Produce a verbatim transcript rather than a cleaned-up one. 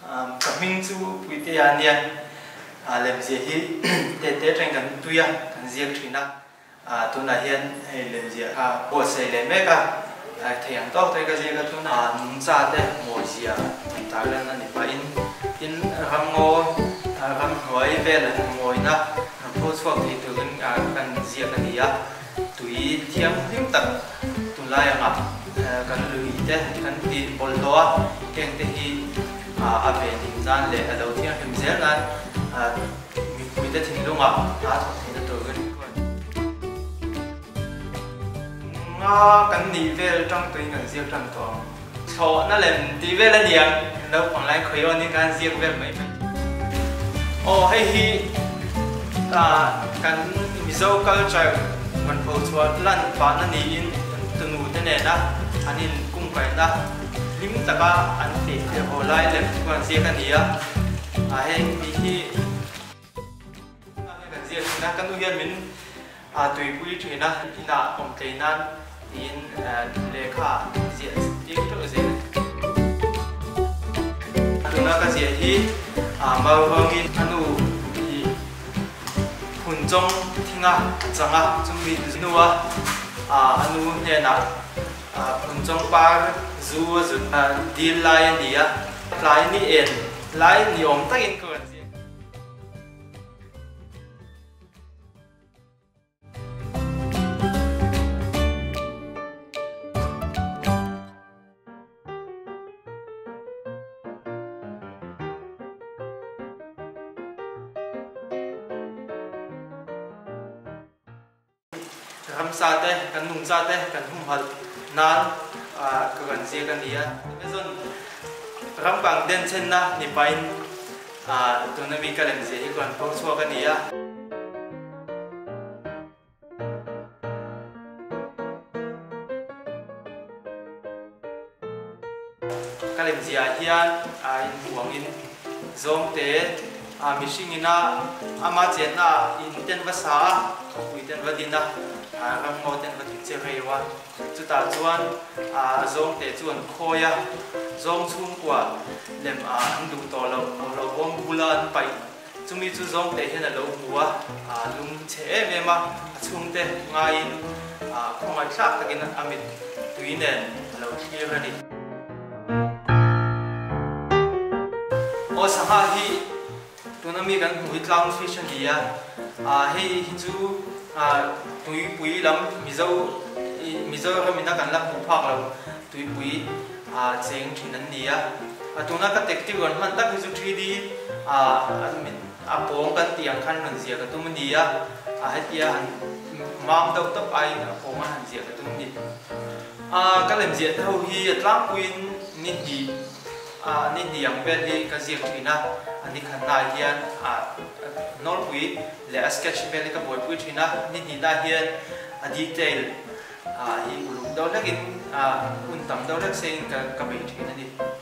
Coming to Puitea nian Lemziakthiam te te trang kan tuya kan ziak thina tuna hian Lemziakthiam bo sei le meka thiam tok te ka ziak tuna nung cha te mo ziah ta lan ani pa in in ram ngo ram hoi vel ngoi na po swak ti tu kan kan ziak ani ya tui thiam him tak tu lai nga kan lui te kan ti bol doa keng te hi a be nim nan le a lo thiam him zel nan mi pui te thing lunga a thot thina to gan nga kan ni vel trong tui kan ziak tang to cho na lem ti vel ani ya lo pang lai khoi on ni kan ziak vel mai o hei hi ta kan mizo cultureมันพอชัวลั่นฟ้านั่นนี่อินตุนูนั่นเองนะอันนี้กุ้งไปนะลิมตะก้าอันติเดี๋ยวไล่เล็บกันเสียกันนี้อ่ะให้มีที่กันเสียนะกันดูยันมินตุยปุยถุยนะที่น่าอมใจนั้นอินเลขาเสียที่ตัวเสียตัวนั้นก็เสียที่มาฟังอินอันนู้หุ่นจงที่งะจังอ่ะจงมีนัวอ่าอันนู้นเนี่ยนะอ่าหุ่นจงปาจูจุดอ่าดีไลน์นี่อ่ะไลน์นี่เองไลน์นี่อมตั้งอินก่อนสิคำซาเต้กันนุ่งซาเต้กันหุ่มหัดนานกันเสียกันนี้อ่ะไม่ส่วนคำบางเด่นเช่นนะนี่ไปตัวนั้นมีการเล่นเสียกันพวกชัวกันนี้อ่ะการเล่นเสียฮิอันอินหวงอินซงเต้มิชิงินะอามาเจน่าอินเต้นภาษาคุยเต้นวัดดินนะรำโมเต้นวัดถึงเจ้าเรียว่าจุดตาชวนซงเตะชวนโคยซงชุ่มกว่าเล่มอันดูต่อเราเราวงบุลานไปจุมีจุซงเตะเห็นเราหัวลุงเฉะเมมาชุ่มเตะง่ายคงไม่ชักตะกินอามิดตุยเนนเราเที่ยวกันดิโอสังหาฮีตัวนั้นมีกันหุ่นลางฟิชนี่อ่ะให้จูตุยปุยลำมิโซมิโซก็มีนักการลักผู้พักเราตุยปุยเจ๋งที่นั่นนี่อ่ะตัวนั้นก็เทคนิคก่อนมันตั้งคือ ทรี ดี อ่าปองกันเตียงคันหันเสียกับตัวมันดีอ่ะให้เตียงมังตัวตัวไปปองมันหันเสียกับตัวมันดีก็เลยเสียเท่าที่ลางปุยนี่ดีนี่ดีอย่างเป็นที่การเสียที่นะอันนี้ขนาดเฮียนนอลปุยและสเก็ตช์เป็นที่กับบอยปุยที่นะนี่ดีได้เฮียนดีเทลอีกลุ่มดาวเล็กอินอุ่นต่ำดาวเล็กเซ็งกับกับไปที่นั่นดิ